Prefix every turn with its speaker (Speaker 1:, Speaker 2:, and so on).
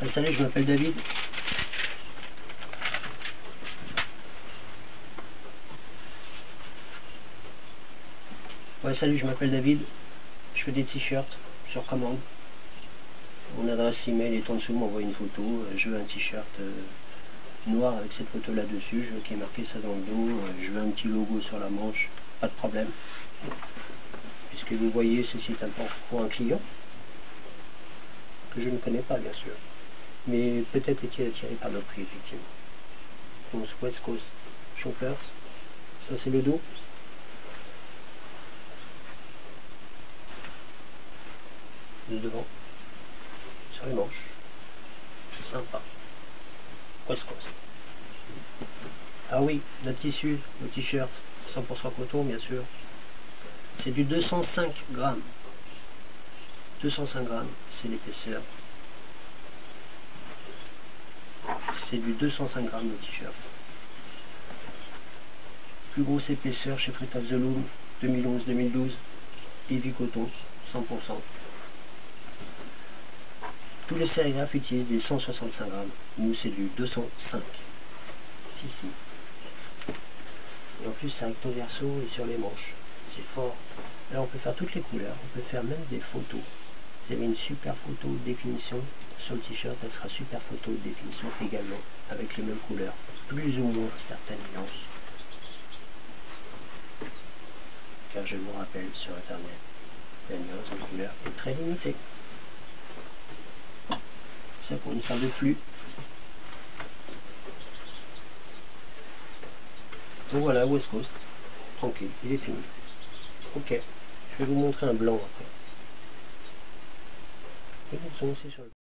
Speaker 1: Salut, je m'appelle David. Salut, je m'appelle David. Je fais des t-shirts sur commande. Mon adresse email est en dessous, m'envoie une photo. Je veux un t-shirt noir avec cette photo là-dessus. Je veux qu'il y ait marqué ça dans le dos. Je veux un petit logo sur la manche. Pas de problème. Puisque vous voyez, ceci est important pour un client que je ne connais pas, bien sûr. Mais peut-être est-il attiré par le prix, effectivement. Donc, West Coast Chauffeurs. Ça, c'est le dos. De devant. Sur les manches. Sympa. West Coast. Ah oui, le tissu, le t-shirt, 100% coton, bien sûr. C'est du 205 grammes. 205 grammes, c'est l'épaisseur. C'est du 205 grammes le t-shirt. Plus grosse épaisseur chez Fred of the Loom, 2011-2012. Heavy coton, 100%. Tous les sérigraphes utilisent des 165 grammes. Nous, c'est du 205. Ici. Et en plus, c'est recto verso et sur les manches. C'est fort. Là, on peut faire toutes les couleurs. On peut faire même des photos. Vous avez une super photo de définition sur le t-shirt. Elle sera super photo de définition également, avec les mêmes couleurs. Plus ou moins certaines nuances. Car je vous rappelle, sur Internet, la nuance de couleur est très limitée. C'est pour une salle de flux. Donc voilà, West Coast. Tranquille, il est fini. Ok, je vais vous montrer un blanc après. Et vous aussi sur le